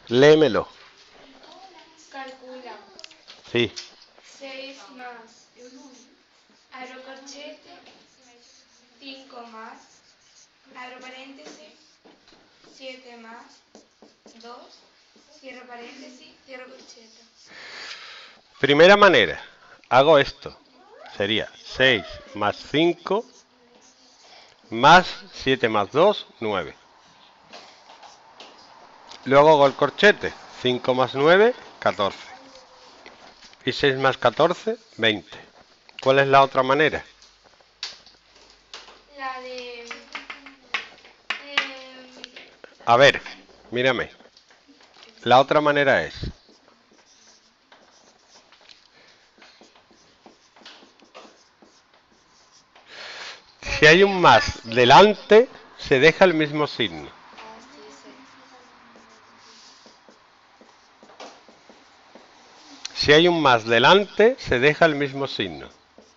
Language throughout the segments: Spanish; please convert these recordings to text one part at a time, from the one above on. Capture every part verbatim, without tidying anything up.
Léemelo. Calcula. Sí. seis más abro corchete, cinco más, abro paréntesis, siete más, dos, cierro paréntesis, cierro corchete. Primera manera. Hago esto. Sería seis más cinco más siete más dos, nueve. Luego hago el corchete. cinco más nueve, catorce. Y seis más catorce, veinte. ¿Cuál es la otra manera? La de... Eh, A ver, mírame. La otra manera es... Si hay un más delante, se deja el mismo signo. ah, sí, sí. Si hay un más delante, se deja el mismo signo.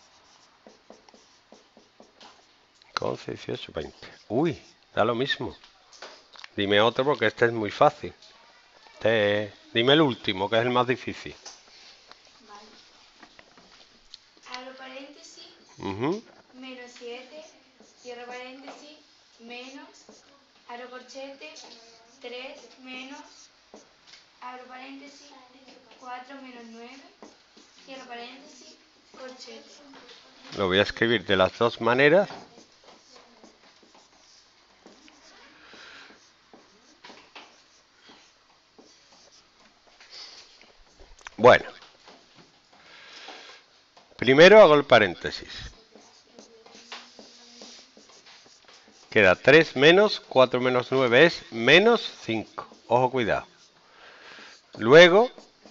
once, dieciocho, veinte. Uy, da lo mismo. Dime otro porque este es muy fácil. Este, dime el último, que es el más difícil. Vale. Abro paréntesis, Uh-huh. menos siete, cierro paréntesis, menos, abro corchete, tres menos, abro paréntesis, cuatro menos nueve, cierro paréntesis, corchete. Lo voy a escribir de las dos maneras. Bueno. Primero hago el paréntesis. Queda tres menos, cuatro menos nueve es menos cinco. Ojo, cuidado. Luego,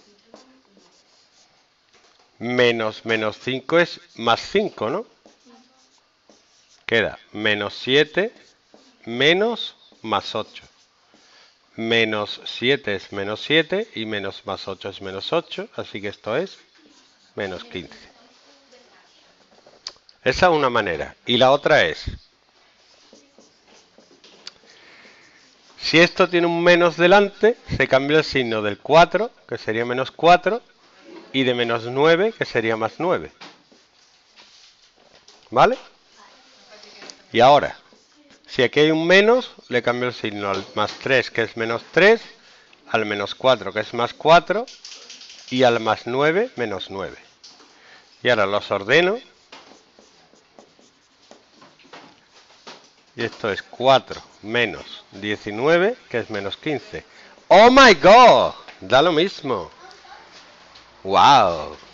menos menos cinco es más cinco, ¿no? Queda menos siete menos más ocho. Menos siete es menos siete y menos más ocho es menos ocho, así que esto es menos quince. Esa es una manera. Y la otra es, si esto tiene un menos delante, se cambia el signo del cuatro, que sería menos cuatro, y de menos nueve, que sería más nueve. ¿Vale? Y ahora, si aquí hay un menos, le cambio el signo al más tres, que es menos tres, al menos cuatro, que es más cuatro, y al más nueve, menos nueve. Y ahora los ordeno. Y esto es cuatro menos diecinueve, que es menos quince. ¡Oh my God! Da lo mismo. ¡Wow!